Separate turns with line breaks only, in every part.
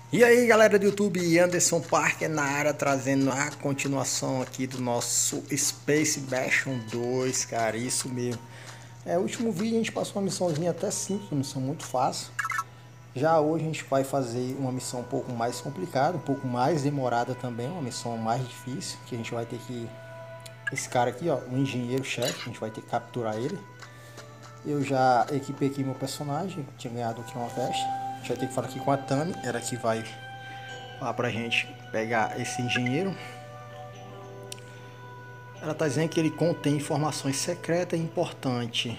E aí galera do YouTube, Anderson Parker na área, trazendo a continuação aqui do nosso Space Bastion 2, cara, isso mesmo. O último vídeo a gente passou uma missãozinha até simples, uma missão muito fácil. Já hoje a gente vai fazer uma missão um pouco mais complicada, um pouco mais demorada também, uma missão mais difícil, que a gente vai ter que... Esse cara aqui, ó, o engenheiro-chefe, a gente vai ter que capturar ele. Eu já equipei aqui meu personagem, tinha ganhado aqui uma veste. A gente vai ter que falar aqui com a Tami, ela que vai lá pra gente pegar esse engenheiro. Ela tá dizendo que ele contém informações secretas e importantes.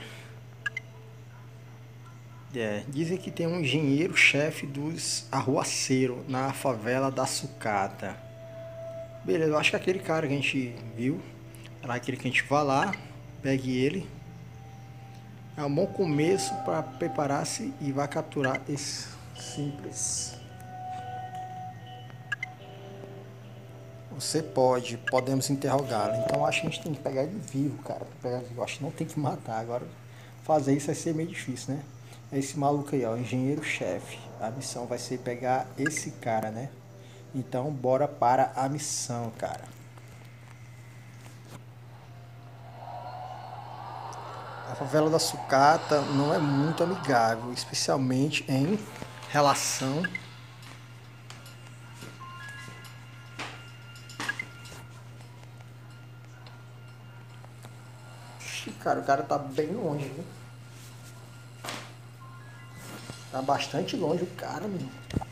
Dizem que tem um engenheiro-chefe dos arruaceiros na favela da Sucata. Beleza, eu acho que aquele cara que a gente viu, era aquele que a gente vai lá, pegue ele. É um bom começo para preparar-se e vai capturar esse simples. Você podemos interrogá-lo. Então acho que a gente tem que pegar ele vivo, cara. Eu acho que não tem que matar. Agora fazer isso vai ser meio difícil, né? É esse maluco aí, ó, engenheiro-chefe. A missão vai ser pegar esse cara, né? Então bora para a missão, cara. A favela da Sucata não é muito amigável, especialmente em relação cara, o cara tá bem longe, viu? Tá bastante longe o cara, meu.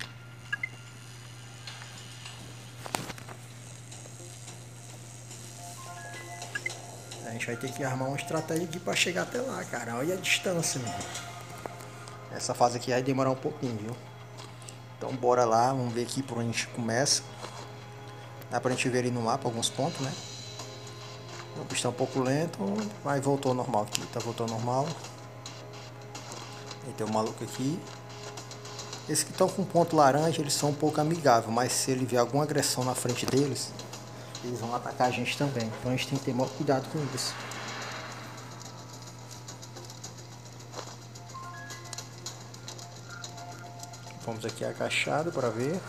A gente vai ter que armar uma estratégia aqui pra chegar até lá, cara. Olha a distância, meu. Essa fase aqui vai demorar um pouquinho, viu? Então bora lá, vamos ver aqui por onde a gente começa. Dá pra gente ver ali no mapa alguns pontos, né? O bicho tá um pouco lento, mas voltou ao normal aqui. Tá voltando ao normal. Aí tem um maluco aqui. Esses que estão com ponto laranja, eles são um pouco amigáveis, mas se ele vier alguma agressão na frente deles, eles vão atacar a gente também. Então a gente tem que ter maior cuidado com isso. Vamos aqui agachado para ver.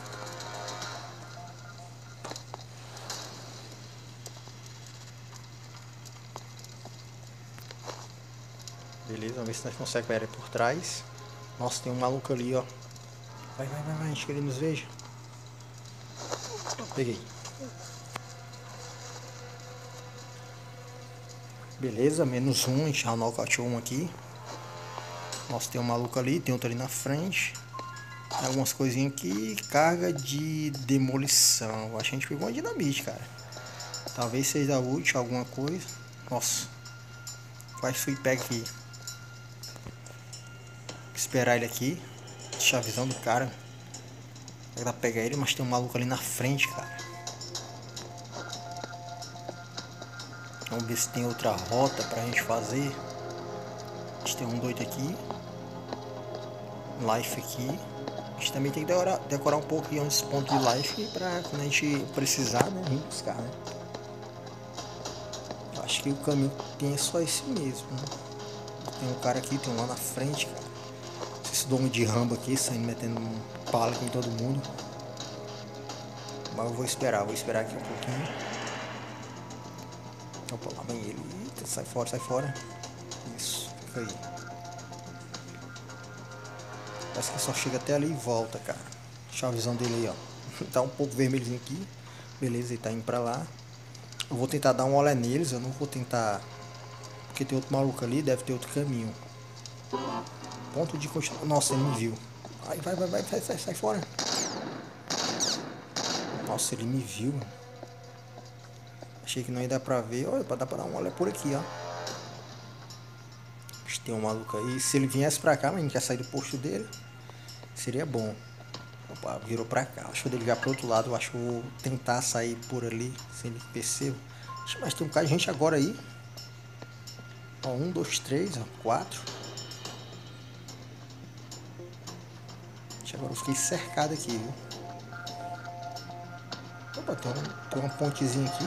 Beleza, vamos ver se nós conseguimos pegar ele por trás. Nossa, tem um maluco ali, ó. Vai, antes que ele nos veja. Peguei. Beleza, menos um, a gente já nocauteou um aqui. Nossa, tem um maluco ali, tem outro ali na frente. Tem algumas coisinhas aqui, carga de demolição. Acho que a gente pegou uma dinamite, cara. Talvez seja útil alguma coisa. Nossa, quase fui pego aqui. Esperar ele aqui. Deixa a visão do cara. Vai dar pra pegar ele, mas tem um maluco ali na frente, cara. Vamos ver se tem outra rota pra gente fazer. A gente tem um doido aqui. Life aqui. A gente também tem que decorar um pouco aqui uns pontos de life pra quando a gente precisar, né? A gente buscar, né? Eu acho que o caminho tem só esse mesmo, né? Tem um cara aqui, tem um lá na frente, cara. Esse domo de Rambo aqui, saindo metendo um palo em todo mundo. Mas eu vou esperar aqui um pouquinho. Opa, lá vem ele. Eita, sai fora. Isso, fica aí. Parece que só chega até ali e volta, cara. Deixa a visão dele aí, ó. Tá um pouco vermelhinho aqui. Beleza, ele tá indo pra lá. Eu vou tentar dar um olé neles, eu não vou tentar... Porque tem outro maluco ali, deve ter outro caminho. Ponto de continuação. Nossa, ele me viu. Vai, sai fora. Nossa, ele me viu. Achei que não ia dar pra ver. Olha, dar pra dar um olé por aqui, ó. Tem um maluco aí. Se ele viesse pra cá, mas a gente quer sair do posto dele, seria bom. Opa, virou pra cá. Acho que eu devo ligar pro outro lado. Eu acho que eu vou tentar sair por ali, sem ele perceber. Mas tem um cara de gente agora aí. Ó, 1, 2, 3, ó, 4. Agora eu fiquei cercado aqui, viu? Opa, tem uma pontezinha aqui.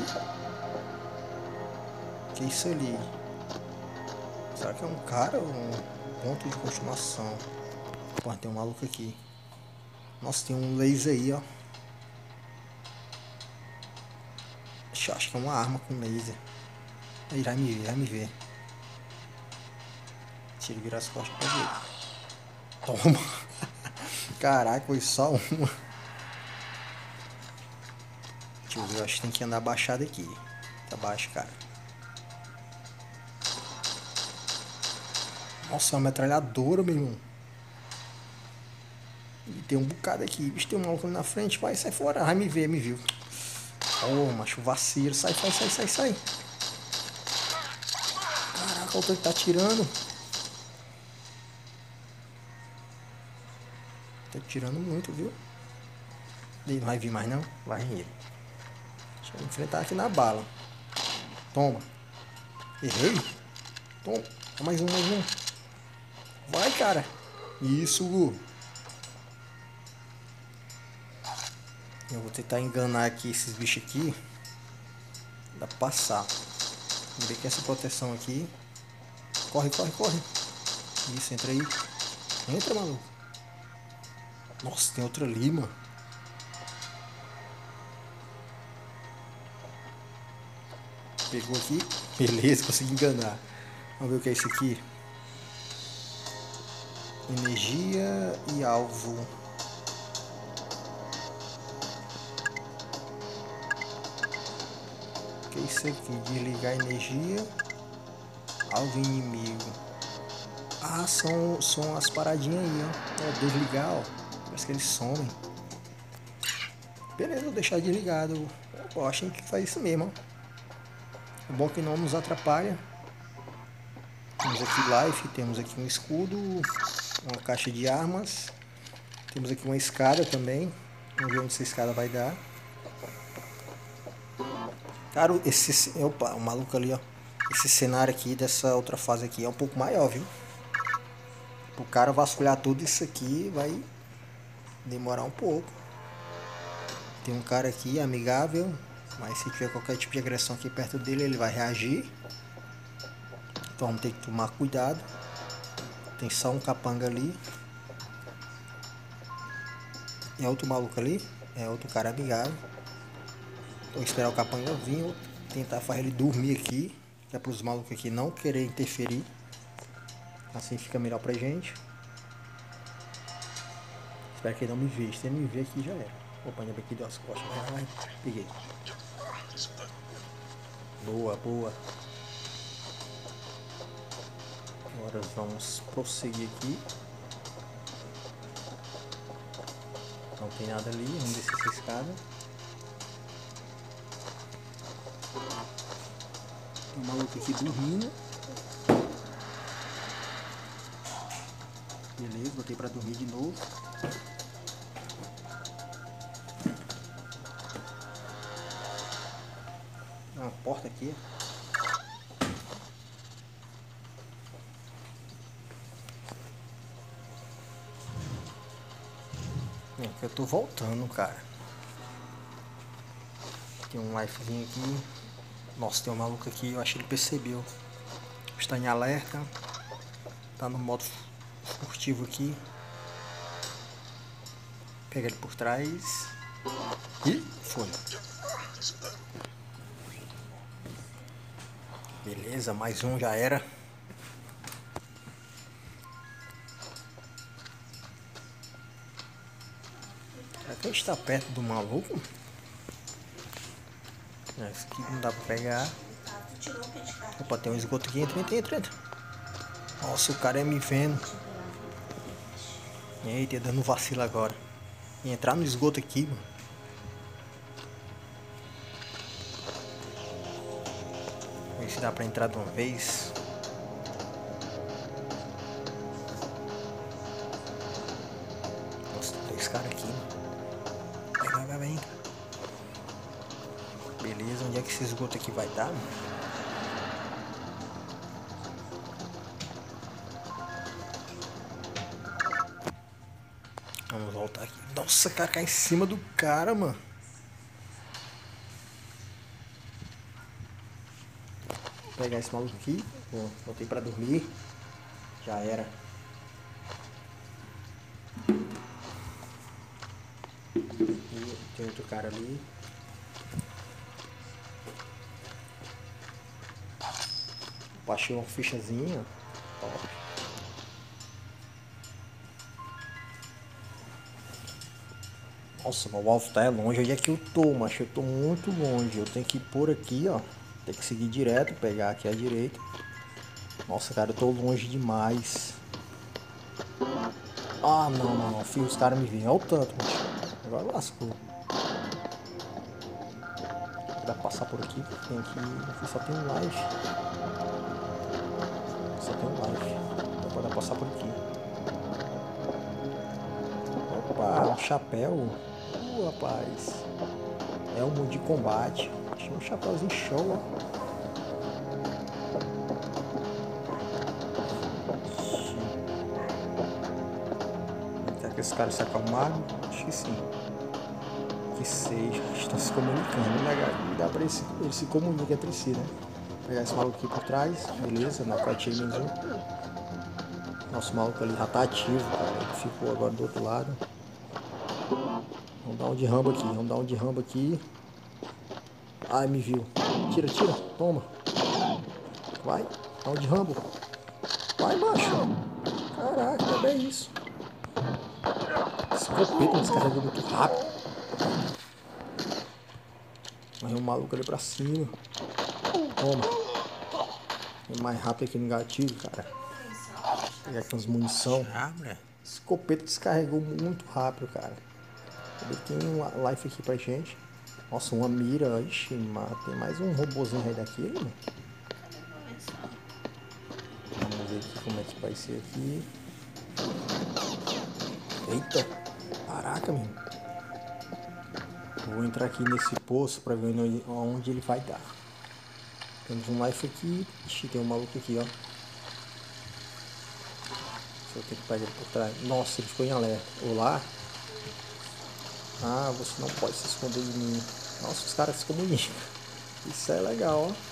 Que é isso ali? Será que é um cara ou um ponto de continuação? Pô, tem um maluco aqui. Nossa, tem um laser aí, ó. Acho que é uma arma com laser. Aí vai me ver, vai me ver. Tira e vira as costas pra ver. Toma! Caraca, foi só uma. Deixa eu ver, eu acho que tem que andar abaixado aqui. Tá baixo, cara. Nossa, é uma metralhadora, meu irmão. E tem um bocado aqui. Bicho, tem um maluco ali na frente. Vai, sai fora. Vai me ver, me viu. Oh, macho, vacilo. Sai, sai, sai, sai, sai. Caraca, o tanque tá atirando. Tá atirando muito, viu? Ele não vai vir mais não? Vai ele. Deixa eu enfrentar aqui na bala. Toma. Errei. Toma. Mais um, mais um. Vai, cara. Isso, Gu. Eu vou tentar enganar aqui esses bichos aqui. Dá pra passar. Vamos ver que essa proteção aqui. Corre, corre, corre. Isso, entra aí. Entra, maluco. Nossa, tem outra ali, mano. Pegou aqui. Beleza, consegui enganar. Vamos ver o que é isso aqui. Energia e alvo. O que é isso aqui? Desligar energia. Alvo inimigo. Ah, são as paradinhas aí, ó. É, desligar, ó. Parece que eles somem. Beleza, vou deixar desligado. Eu acho que faz isso mesmo, ó. É bom que não nos atrapalha. Temos aqui life, temos aqui um escudo, uma caixa de armas. Temos aqui uma escada também. Vamos ver onde essa escada vai dar. Cara, opa, o maluco ali, ó. Esse cenário aqui dessa outra fase aqui é um pouco maior, viu? O cara vasculhar tudo isso aqui vai demorar um pouco. Tem um cara aqui amigável, mas se tiver qualquer tipo de agressão aqui perto dele, ele vai reagir. Então vamos ter que tomar cuidado. Tem só um capanga ali. É outro maluco ali. É outro cara amigável. Vou esperar o capanga vir. Vou tentar fazer ele dormir aqui. Que é para os malucos aqui não querer interferir. Assim fica melhor pra gente. Espero que ele não me veja. Se ele me ver aqui já era. Opa, ainda bem que deu as costas. Vai, peguei. Boa, boa. Agora vamos prosseguir aqui. Não tem nada ali. Vamos descer essa escada. Tem um maluco aqui dormindo. Beleza, botei pra dormir de novo. Uma porta aqui. É que eu tô voltando, cara. Tem um lifezinho aqui. Nossa, tem um maluco aqui, eu acho que ele percebeu. Está em alerta. Tá no modo furtivo aqui. Pega ele por trás. Ih, foi. Beleza, mais um já era. Será que a gente tá perto do maluco? Esse aqui não dá pra pegar. Opa, tem um esgoto aqui. Entra, entra, entra, entra. Nossa, o cara é me vendo. Eita, dando um vacilo agora. E entrar no esgoto aqui, mano. Ver se dá pra entrar de uma vez. Nossa, tem dois caras aqui, mano. Vai, vai, vai, vai. Beleza, onde é que esse esgoto aqui vai dar, mano? Vamos voltar aqui. Nossa, cara, cai em cima do cara, mano. Vou pegar esse maluco aqui. Voltei pra dormir. Já era. outro cara ali. Baixei uma fichazinha. Top. Nossa, meu alvo tá longe. Onde é que eu tô, macho? Eu tô muito longe. Eu tenho que ir por aqui, ó. Tem que seguir direto, pegar aqui à direita. Nossa, cara, eu tô longe demais. Ah, não. Filho, os caras me veem. Olha o tanto, macho. Agora lascou. Pra passar por aqui, tem aqui só tem um life. Só tem um life. Não pode passar por aqui. Opa, um chapéu. Rapaz. É um de combate. Achei um chapéuzinho show, ó. Será que esse cara se acalmaram? Acho que sim. Que seja. Estão se comunicando, né, galera? E dá pra eles se comunicam entre si, né? Vou pegar esse maluco aqui por trás. Beleza, nocauteei menos um. Nosso maluco ali já tá ativo, cara. Ele ficou agora do outro lado. Vamos dar um de rambo aqui. Vamos dar um de rambo aqui. Ai, me viu. Tira. Toma. Vai. Dá um de rambo. Vai, macho. Caraca, também é isso. Esse copete descarregou muito rápido. Morreu um maluco ali pra cima. Toma. É mais rápido aqui no gatilho, cara. Vou pegar aqui umas munição. Esse copete descarregou muito rápido, cara. Tem um life aqui pra gente. Nossa, uma mira. Ixi, tem mais um robozinho aí daquele, mano. Vamos ver aqui como é que vai ser aqui. Eita! Caraca, meu. Vou entrar aqui nesse poço pra ver onde ele vai dar. Temos um life aqui. Ixi, tem um maluco aqui, ó. Se eu tenho que pegar ele por trás. Nossa, ele ficou em alerta. Olá. Ah, você não pode se esconder de mim. Nossa, os caras se comunicam. Isso é legal, ó.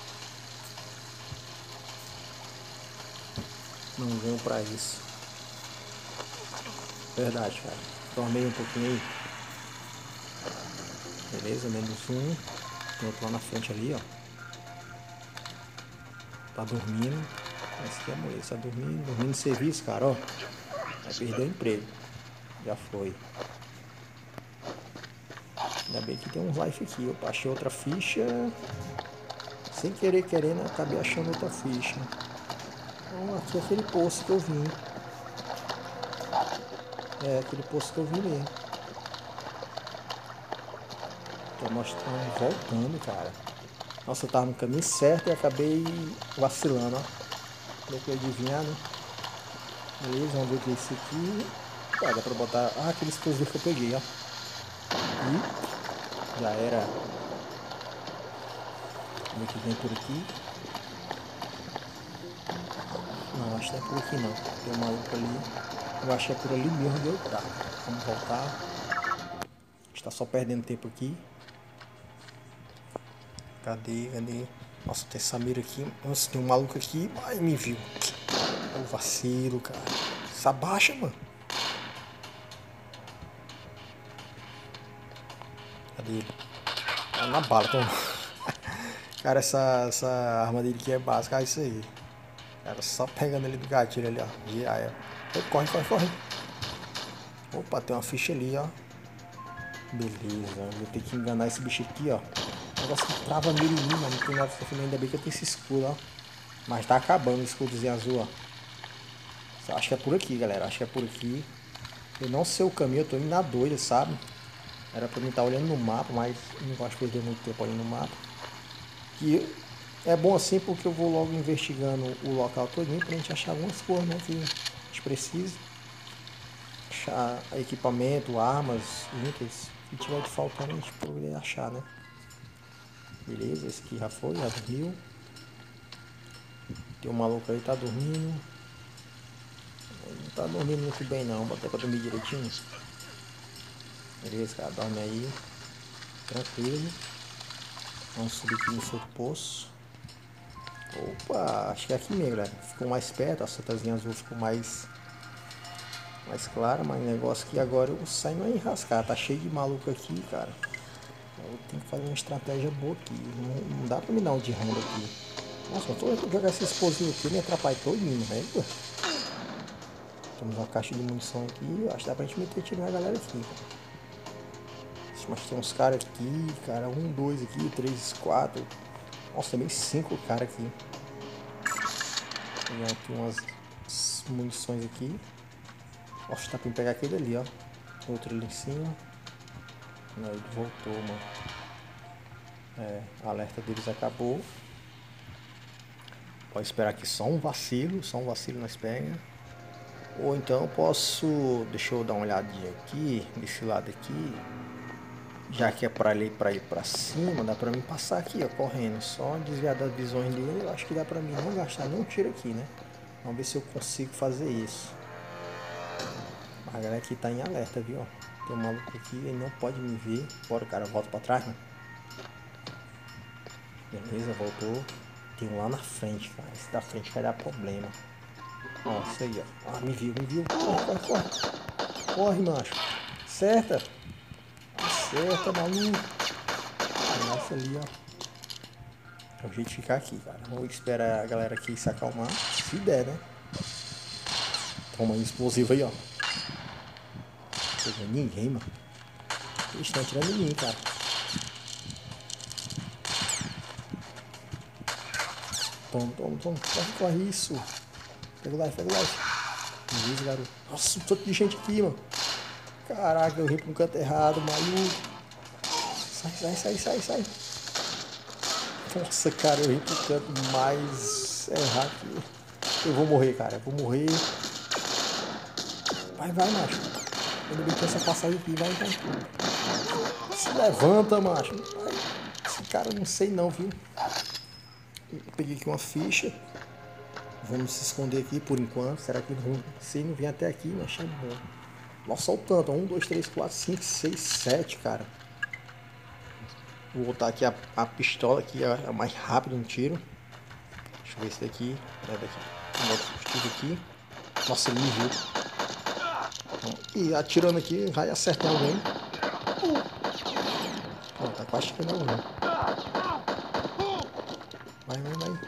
Não venho pra isso. Verdade, cara. Dormei um pouquinho aí. Beleza, menos um. Tem outro lá na frente ali, ó. Tá dormindo. Esse aqui é a mulher, tá dormindo no serviço, cara, ó. Vai perder o emprego. Já foi. Ainda bem que tem um life aqui. Eu achei outra ficha. Sem querer, querendo, acabei achando outra ficha. Então, aqui é aquele poço que eu vim. É, aquele poço que eu vim mesmo. Então nós estamos voltando, cara. Nossa, eu tava no caminho certo e acabei vacilando, ó. Deu pra adivinhar, né? Beleza, vamos ver o que é isso aqui. Ah, dá pra botar... Ah, aquele explosivo que eu peguei, ó. E já era. Vamos ver o que vem por aqui. Não, acho que não é por aqui não. Tem um maluco ali. Eu acho que é por ali mesmo onde eu tava. Vamos voltar. A gente tá só perdendo tempo aqui. Cadê? Nossa, tem essa mira aqui. Nossa, tem um maluco aqui. Ai, me viu. O vacilo, cara. Se abaixa, mano. Cadê ele? Tá na bala, toma. Cara, essa arma dele aqui é básica. É isso aí. Cara, só pegando ele do gatilho ali, ó. Já é. Corre. Opa, tem uma ficha ali, ó. Beleza. Vou ter que enganar esse bicho aqui, ó. O negócio que trava mira em mim, mano. Não tem nada pra fazer. Ainda bem que eu tenho esse escudo, ó. Mas tá acabando o escudozinho azul, ó. Acho que é por aqui, galera. Acho que é por aqui. Eu não sei o caminho, eu tô indo na doida, sabe? Era pra mim estar olhando no mapa, mas não gosto de perder muito tempo olhando no mapa. E é bom assim porque eu vou logo investigando o local todinho pra gente achar algumas coisas, né? Que a gente precisa. Achar equipamento, armas, itens. Se tiver de faltando, a gente poderia achar, né? Beleza, esse aqui já foi, já dormiu. Tem um maluco aí que tá dormindo. Ele não tá dormindo muito bem não, bota pra dormir direitinho. Beleza, cara, dorme aí. Tranquilo. Vamos subir aqui no seu poço. Opa, acho que é aqui mesmo, galera. Ficou mais perto, a setazinha azul ficou mais mais clara, mas o negócio que agora eu saio não é enrascar, tá cheio de maluco aqui, cara. Eu tenho que fazer uma estratégia boa aqui, não dá pra me dar um de ronda aqui. Nossa, eu tô jogar esse explosivo aqui, me atrapalha todinho, velho. Temos uma caixa de munição aqui, acho que dá pra gente meter tiro na galera aqui, cara. Mas tem uns caras aqui, cara, 1, 2 aqui, 3, 4. Nossa, também 5 caras aqui. Tem aqui umas munições aqui. Nossa, dá pra pegar aquele ali, ó. Outro ali em cima. Não, ele voltou, mano. É, a alerta deles acabou. Pode esperar aqui só um vacilo nós pega. Ou então eu posso, deixa eu dar uma olhadinha aqui, desse lado aqui. Já que é pra ir pra cima, dá pra mim passar aqui, ó, correndo. Só desviar das visões dele, eu acho que dá pra mim não gastar nenhum tiro aqui, né? Vamos ver se eu consigo fazer isso. A galera aqui tá em alerta, viu? Tem um maluco aqui, ele não pode me ver. Bora, cara, volta pra trás, né? Beleza, voltou. Tem um lá na frente, cara. Esse da frente vai dar problema. Ó, isso aí, ó. Ah, me viu. Corre, corre, corre. Corre, macho. Certa. Acerta, maluco. Nossa, ali, ó. É o jeito de ficar aqui, cara. Vou esperar a galera aqui se acalmar. Se der, né? Toma aí, explosivo aí, ó. Não pegou ninguém, mano. Eles estão atirando em mim, cara. Toma. Corre isso. Pega o life. Não isso, garoto. Nossa, um tanto de gente aqui, mano. Caraca, eu vim pra um canto errado, maluco. Sai. Nossa, cara, eu vim pro canto mais errado aqui. Eu vou morrer, cara. Vai, macho. Ainda bem que essa passagem aqui, vai. Se levanta, macho. Vai. Esse cara, não sei não, viu? Eu peguei aqui uma ficha. Vamos se esconder aqui por enquanto. Será que se não vier até aqui, nós achamos bom. Nossa, olha o tanto. 1, 2, 3, 4, 5, 6, 7, cara. Vou botar aqui a pistola que é mais rápido no tiro. Deixa eu ver esse daqui. É daqui. Um outro tiro aqui. Nossa, ele me viu. E atirando aqui, vai acertar alguém. Ó, tá quase chegando alguém. Vai.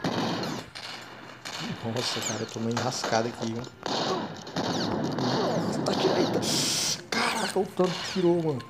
Nossa, cara, eu tô meio enrascado aqui, viu? Nossa, tá direita. Caraca, o tanto que tirou, mano.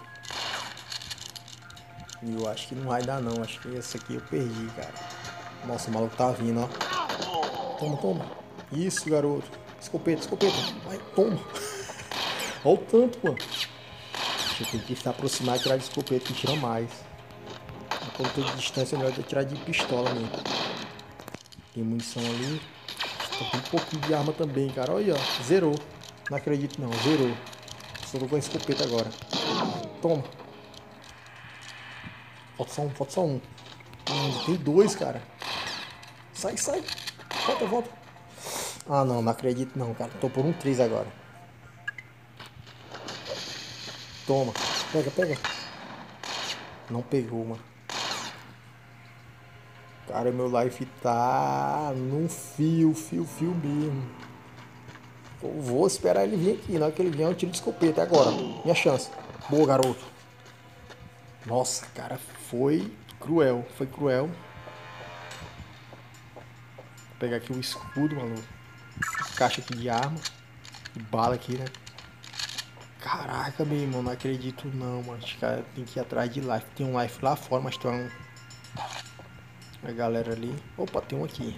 E eu acho que não vai dar, não. Acho que esse aqui eu perdi, cara. Nossa, o maluco tá vindo, ó. Toma. Isso, garoto. Escopeta. Vai, toma. Olha o tanto, mano. Eu tenho que estar aproximado e tirar de escopeta, que tira mais. Quando eu tô de distância, é melhor eu tirar de pistola mesmo. Tem munição ali. Tem um pouquinho de arma também, cara. Olha, ó. Zerou. Não acredito, não. Zerou. Só tô com a escopeta agora. Toma. Falta só um. Tem 2, cara. Sai. Volta. Ah, não acredito não, cara. Tô por um 3 agora. Toma. Pega. Não pegou, mano. Cara, meu life tá num fio mesmo. Eu vou esperar ele vir aqui. Na hora que ele vier, eu tiro de escopeta. Agora. Minha chance. Boa, garoto. Nossa, cara, foi cruel. Vou pegar aqui o escudo, maluco. Caixa aqui de arma. E bala aqui, né? Caraca, meu irmão, não acredito não, mano. Os caras tem que ir atrás de life. Tem um life lá fora, mas tem uma galera ali. Opa, tem um aqui.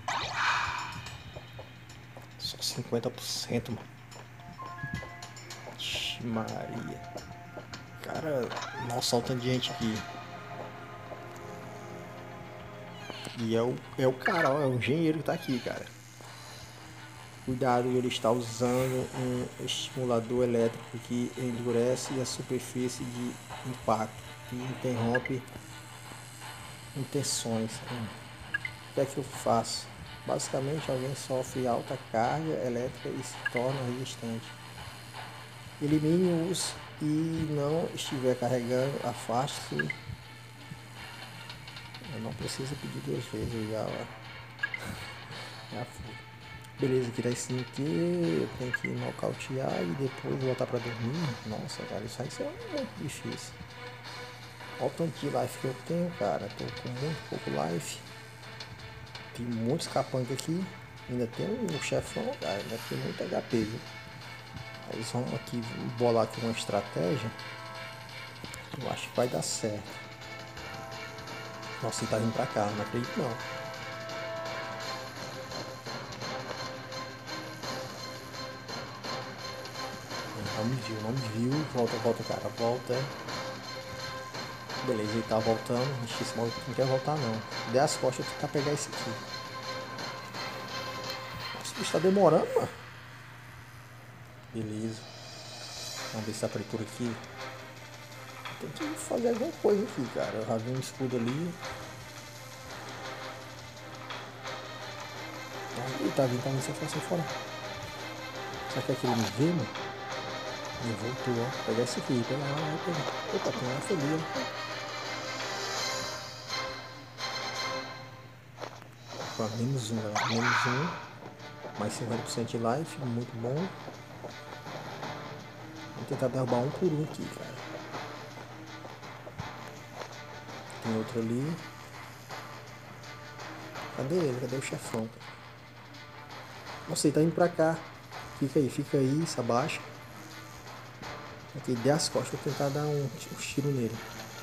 Só 50%, mano. Ixi, Maria. Cara, nossa, olha o tanto de gente aqui. E é o cara, ó, é o engenheiro que tá aqui, cara. Cuidado, ele está usando um estimulador elétrico que endurece a superfície de impacto e interrompe intenções. O que é que eu faço? Basicamente, alguém sofre alta carga elétrica e se torna resistente. Elimine-os e não estiver carregando, afaste-se. Eu não preciso pedir 2 vezes, já fui. Beleza, tirar esse aqui, eu tenho que nocautear e depois voltar pra dormir. Nossa, cara, isso aí é muito difícil. Olha o tanto de life que eu tenho, cara. Tô com muito pouco life. Tem muitos capangas aqui. Ainda tem um chefão, cara. Ainda tem muito HP, viu? Aí vamos aqui bolar aqui uma estratégia. Eu acho que vai dar certo. Nossa, ele tá vindo pra cá, não acredito não. Não me viu, não me viu. Volta, volta, cara, volta. Beleza, ele tá voltando. Ixi, esse maluco não quer voltar não. Dê as costas pra pegar esse aqui. Nossa, o bicho tá demorando, mano. Beleza. Vamos ver se tá por aqui. Tem que fazer alguma coisa aqui, cara. Eu já vi um escudo ali. Ele tá vindo, sai fora. Será que é que ele me vê, mano? Ele voltou, ó. Pegar esse aqui, pega lá, vai pegar. Opa, tem uma folha. Opa, menos um, galera. Menos um. Mais 50% de life, muito bom. Vou tentar derrubar um por um aqui, cara. Tem outro ali. Cadê ele? Cadê o chefão, cara? Nossa, ele tá indo pra cá. Fica aí, se abaixa. Aqui, dê as costas, vou tentar dar um tiro nele.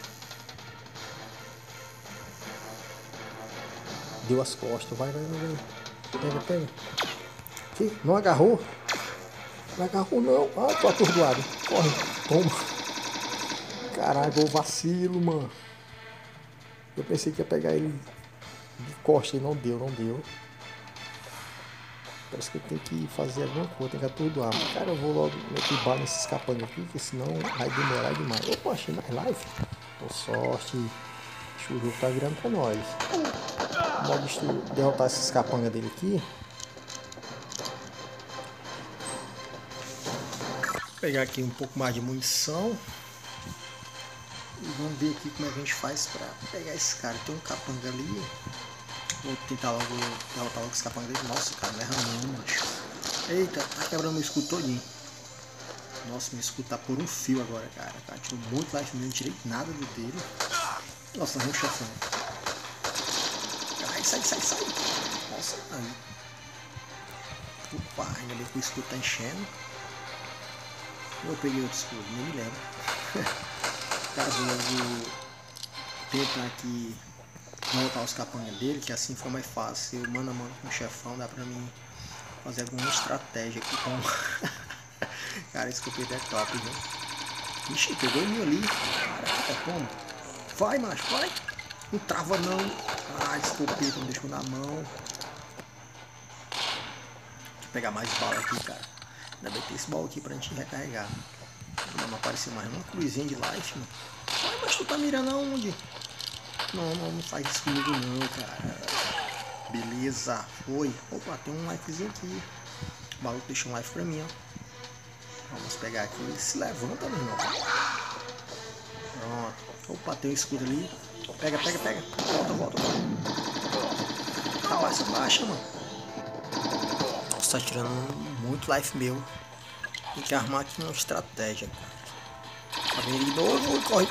Deu as costas, vai. Pega. Aqui, não agarrou? Não agarrou não. Ah, tô atordoado. Corre, toma. Caraca, o vacilo, mano. Eu pensei que ia pegar ele de costa e não deu. Parece que eu tenho que fazer alguma coisa, tem que atordoar. Mas, cara, eu vou logo meter bala nesses capangas aqui, porque senão vai demorar demais. Opa, achei mais live. Por sorte, acho que o jogo tá virando pra nós. Vamos derrotar esses capangas dele aqui. Vou pegar aqui um pouco mais de munição. E vamos ver aqui como é que a gente faz pra pegar esse cara. Tem um capanga ali. Vou tentar logo derrotar logo esse capanga dele. Nossa, cara, não erra não, macho. Eita, tá quebrando meu escudo todinho. Nossa, meu escudo tá por um fio agora, cara. Tá, tirou muito life mesmo, não tirei nada do dele. Nossa, não é um chefão. Ai, sai. Nossa, aí. Opa, ainda bem que o escudo tá enchendo. Eu peguei outro escudo, nem me lembro. Cara, vou tentar aqui voltar os capangas dele, que assim foi mais fácil. Eu mano a mano com o chefão, dá pra mim fazer alguma estratégia aqui com. Cara, esse escopeta é top, viu? Ixi, pegou o meu ali. Caraca, como? Vai, macho, vai! Não trava não. Ah, escopeta me deixou na mão. Deixa eu pegar mais bala aqui, cara. Ainda bem que tem esse baú aqui pra gente recarregar. Não apareceu mais uma cruzinha de life, mano. Ai, mas tu tá mirando aonde? Não faz isso comigo não, cara. Beleza, foi. Opa, tem um lifezinho aqui. O maluco deixou um life pra mim, ó. Vamos pegar aqui. Se levanta, meu irmão. Pronto. Opa, tem um escudo ali. Pega. Volta. Abaixa, mano. Nossa, tá tirando muito life meu. Tem que armar aqui uma estratégia, cara. Tá vendo de novo? Corre.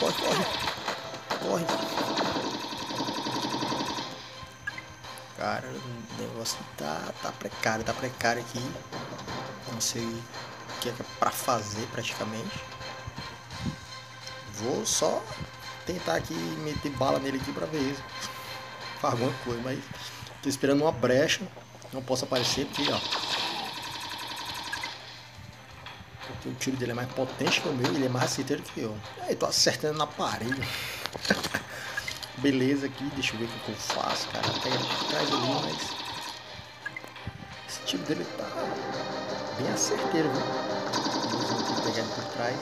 Cara, o negócio tá precário aqui. Não sei o que é pra fazer praticamente. Vou só tentar aqui meter bala nele aqui pra ver se faz alguma coisa, mas tô esperando uma brecha. Não posso aparecer porque, ó, porque o tiro dele é mais potente que o meu, ele é mais rasteiro que eu. Aí tô acertando na parede. Beleza aqui, deixa eu ver o que eu faço, cara. Pega ele por trás ali, mas esse tiro dele tá bem acerteiro, viu? Vou pegar ele por trás.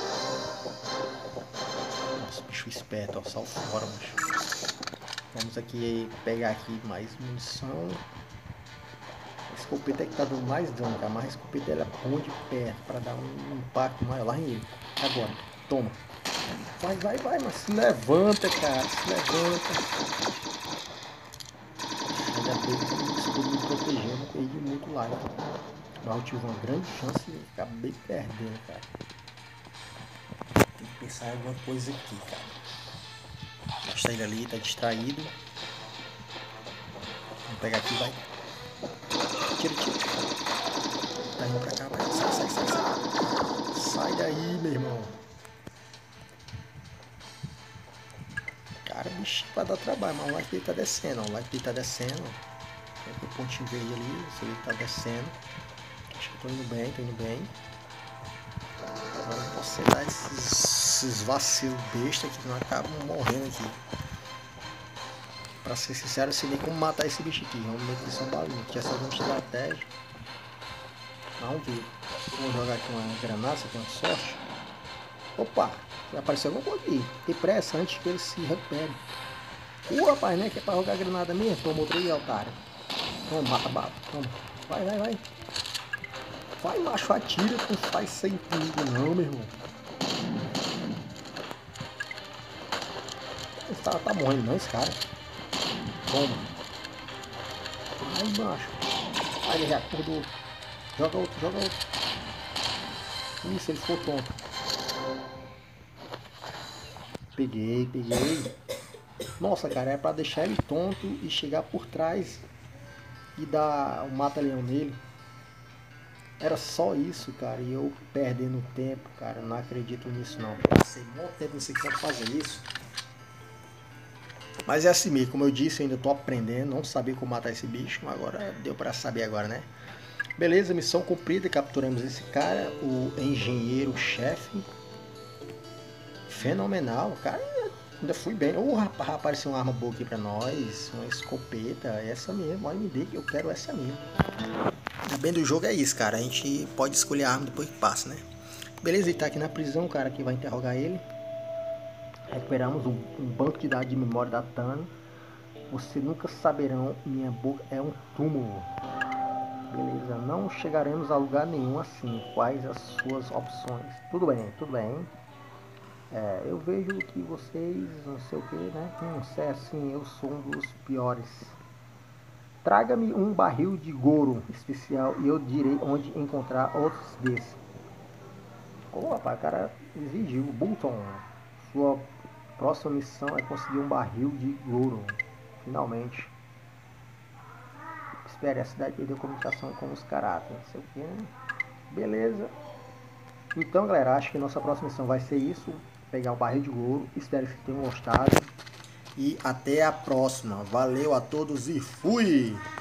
Nossa, bicho esperto, ó, sal fora, macho. Vamos aqui pegar aqui mais munição. A escopeta é que tá dando mais dano, cara. Mas a escopeta ela é boa de perto para dar um impacto maior lá em ele. Agora, toma. Vai, mas se levanta, cara. Se levanta. Ainda bem que pude me proteger, eu não perdi muito life. Mas eu tive uma grande chance e acabei perdendo, cara. Tem que pensar em alguma coisa aqui, cara. Basta ele ali, tá distraído. Vamos pegar aqui, vai. Tira. Tá indo pra cá, vai. Sai. Sai daí, meu irmão. Cara, bicho, vai dar trabalho, mas o life dele tá descendo, ó. O life dele tá descendo. Tem o pontinho verde ali, se ele tá descendo. Acho que eu tô indo bem. Agora não posso dar esses vacilos bestas que não acabam morrendo aqui. Pra ser sincero, eu sei nem como matar esse bicho aqui. Vamos meter que são balinhas. Tinha essa uma estratégia. Vamos ver. Vamos jogar aqui uma granada, se tem uma sorte. Opa! Já apareceu alguma coisa aqui. Tem pressa antes que ele se recupere. Rapaz, né? Que é pra jogar granada mesmo. Toma outro aí, otário. Toma, mata bala. Toma. Vai. Vai, macho, atira. Não faz sem perigo não, meu irmão. Esse cara tá morrendo não, esse cara. Toma. Ai, macho. Ai, ele já acordou. Joga outro. Isso, ele ficou tonto. Peguei. Nossa, cara, é pra deixar ele tonto e chegar por trás e dar o mata-leão nele. Era só isso, cara, e eu perdendo tempo, cara, não acredito nisso não. Passei um bom tempo nesse campo fazer isso. Mas é assim mesmo, como eu disse, eu ainda tô aprendendo, não sabia como matar esse bicho, mas agora deu pra saber agora, né? Beleza, missão cumprida, capturamos esse cara, o engenheiro-chefe. Fenomenal, cara, ainda fui bem. Rapaz, apareceu uma arma boa aqui pra nós, uma escopeta, essa mesmo, olha, me dê que eu quero essa mesmo. O bem do jogo é isso, cara, a gente pode escolher a arma depois que passa, né? Beleza, ele tá aqui na prisão, o cara que vai interrogar ele. Recuperamos um banco de dados de memória da Tani. Você nunca saberão, minha boca é um túmulo. Beleza, não chegaremos a lugar nenhum assim. Quais as suas opções? Tudo bem. Eu vejo que vocês, não sei o que, né? Se é assim, eu sou um dos piores. Traga-me um barril de Goro especial e eu direi onde encontrar outros desses. Rapaz, o cara exigiu. Bolton, sua próxima missão é conseguir um barril de Goro. Finalmente. Espere, a cidade perdeu comunicação com os caráteres. Não sei o que, né? Beleza. Então, galera, acho que nossa próxima missão vai ser isso. Pegar o barril de Goro. Espero que tenham gostado. E até a próxima. Valeu a todos e fui!